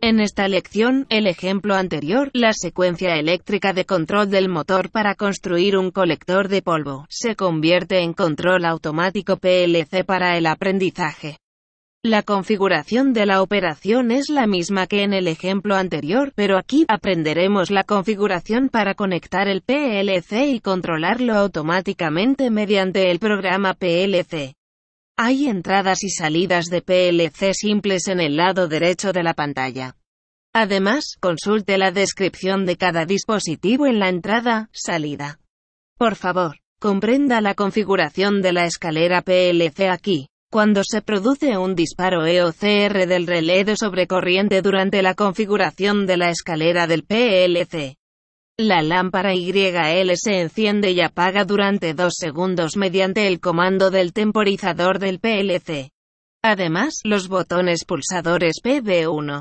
En esta lección, el ejemplo anterior, la secuencia eléctrica de control del motor para construir un colector de polvo, se convierte en control automático PLC para el aprendizaje. La configuración de la operación es la misma que en el ejemplo anterior, pero aquí aprenderemos la configuración para conectar el PLC y controlarlo automáticamente mediante el programa PLC. Hay entradas y salidas de PLC simples en el lado derecho de la pantalla. Además, consulte la descripción de cada dispositivo en la entrada, salida. Por favor, comprenda la configuración de la escalera PLC aquí. Cuando se produce un disparo EOCR del relé de sobrecorriente durante la configuración de la escalera del PLC, la lámpara YL se enciende y apaga durante 2 segundos mediante el comando del temporizador del PLC. Además, los botones pulsadores PB1,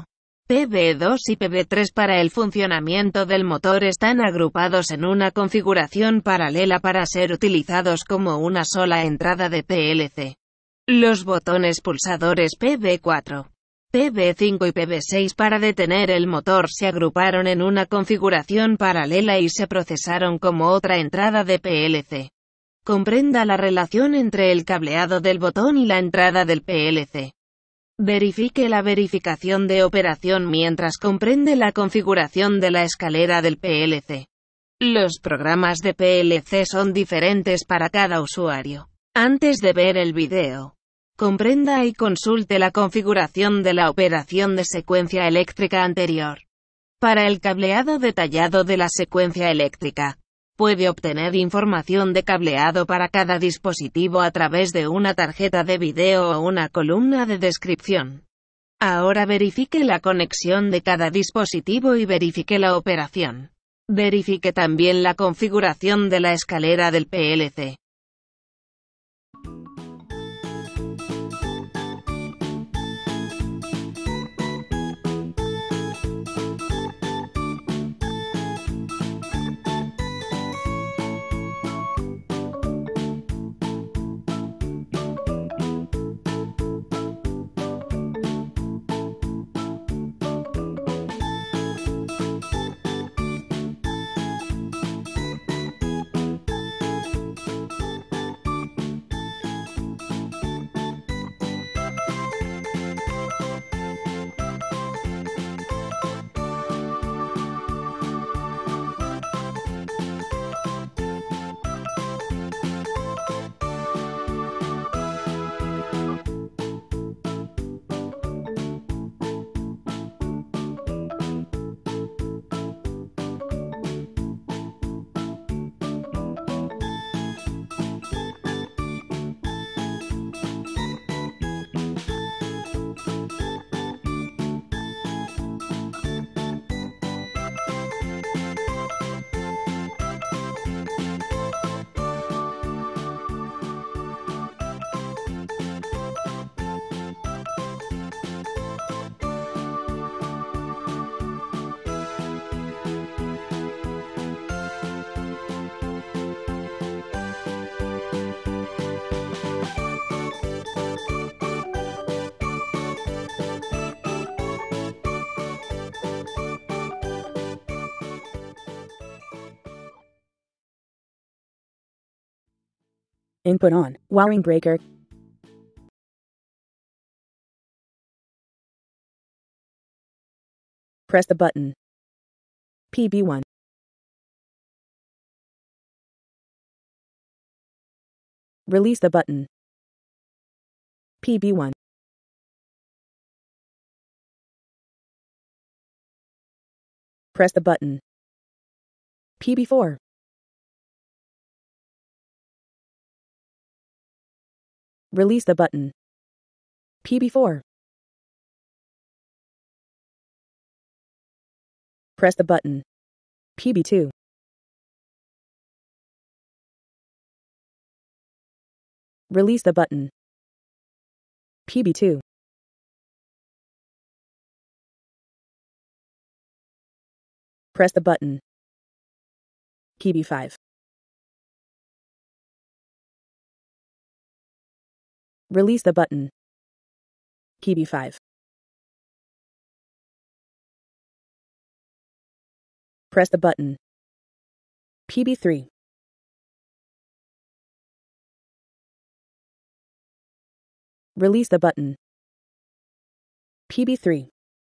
PB2 y PB3 para el funcionamiento del motor están agrupados en una configuración paralela para ser utilizados como una sola entrada de PLC. Los botones pulsadores PB4, PB5 y PB6 para detener el motor se agruparon en una configuración paralela y se procesaron como otra entrada de PLC. Comprenda la relación entre el cableado del botón y la entrada del PLC. Verifique la verificación de operación mientras comprende la configuración de la escalera del PLC. Los programas de PLC son diferentes para cada usuario. Antes de ver el video, comprenda y consulte la configuración de la operación de secuencia eléctrica anterior. Para el cableado detallado de la secuencia eléctrica, puede obtener información de cableado para cada dispositivo a través de una tarjeta de video o una columna de descripción. Ahora verifique la conexión de cada dispositivo y verifique la operación. Verifique también la configuración de la escalera del PLC. Input on. Wiring breaker. Press the button. PB1. Release the button. PB1. Press the button. PB4. Release the button. PB4. Press the button. PB2. Release the button. PB2. Press the button. PB5. Release the button. PB5. Press the button. PB3. Release the button. PB3.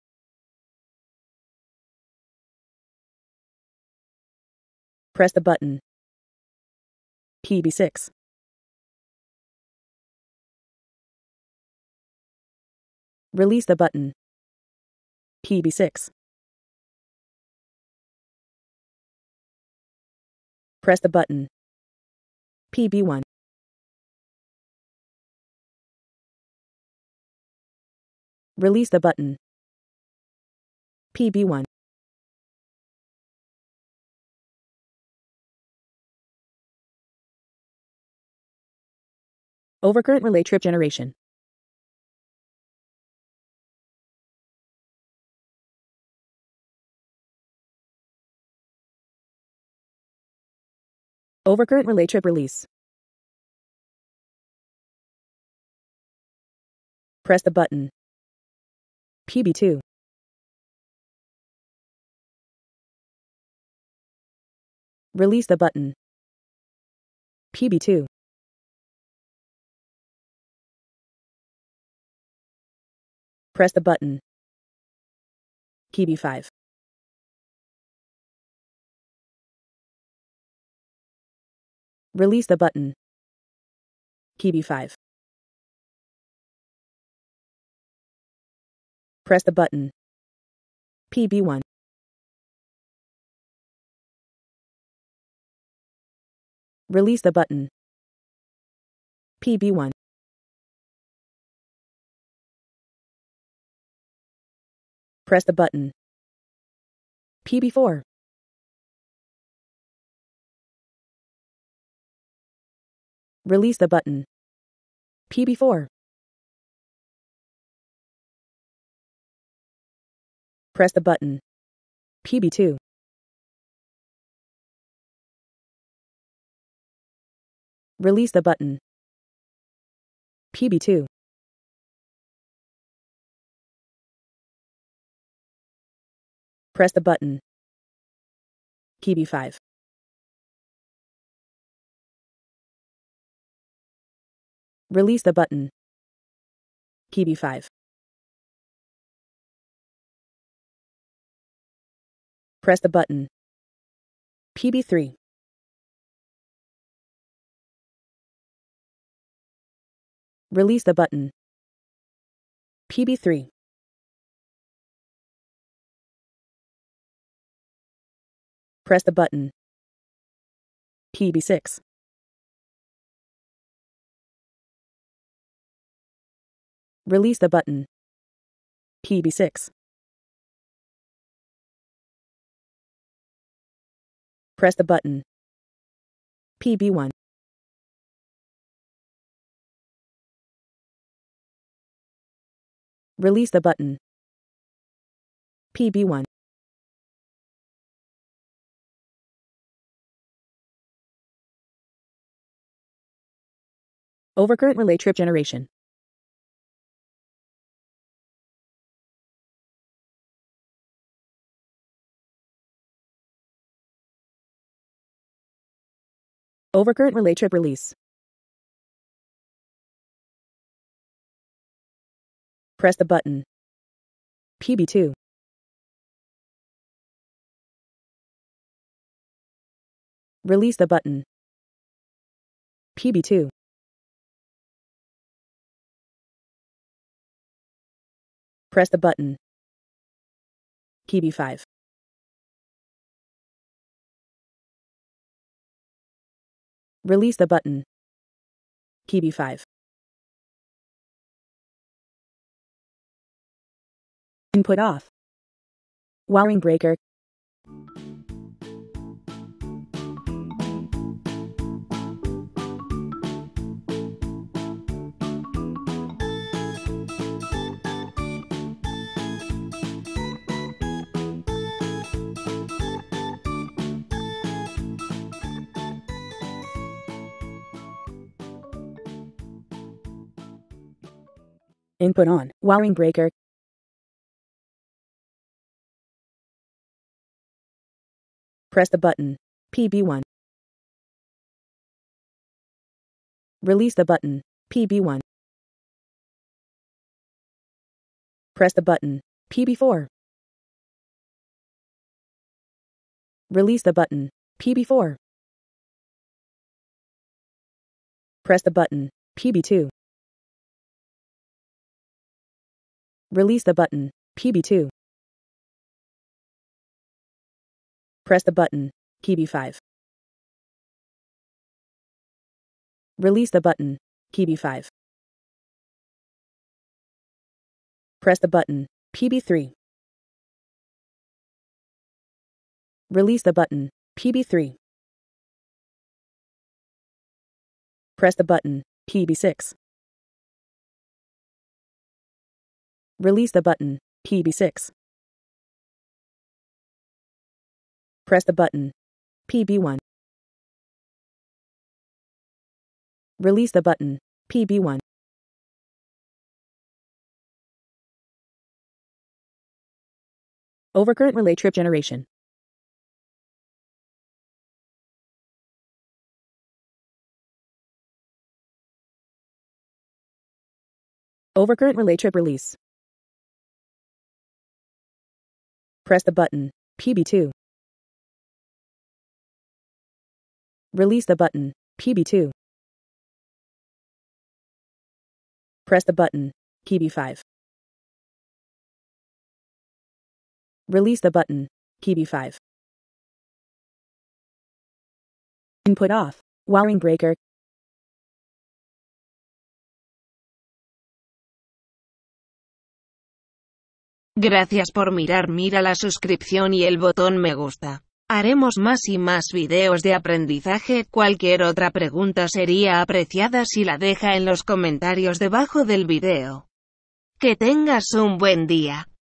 Press the button. PB6. Release the button. PB6. Press the button. PB1. Release the button. PB1. Overcurrent relay trip generation. Overcurrent relay trip release. Press the button. PB2. Release the button. PB2. Press the button. PB5. Release the button. PB5. Press the button. PB1. Release the button. PB1. Press the button. PB4. Release the button. PB4. Press the button. PB2. Release the button. PB2. Press the button. PB5. Release the button. PB5. Press the button. PB3. Release the button. PB3. Press the button. PB6. Release the button. PB6. Press the button. PB1. Release the button. PB1. Overcurrent relay trip generation. Overcurrent relay trip release. Press the button. PB2. Release the button. PB2. Press the button. PB5. Release the button. PB5. Input off. Wiring breaker. Input on. Wiring breaker. Press the button. PB1. Release the button. PB1. Press the button. PB4. Release the button. PB4. Press the button. PB2. Release the button. PB2. Press the button. PB5. Release the button. PB5. Press the button. PB3. Release the button. PB3. Press the button. PB6. Release the button. PB6. Press the button. PB1. Release the button. PB1. Overcurrent relay trip generation. Overcurrent relay trip release. Press the button. PB2. Release the button. PB2. Press the button. PB5. Release the button. PB5. Input off. Wiring breaker. Gracias por mirar, mira la suscripción y el botón me gusta. Haremos más y más videos de aprendizaje. Cualquier otra pregunta sería apreciada si la deja en los comentarios debajo del video. Que tengas un buen día.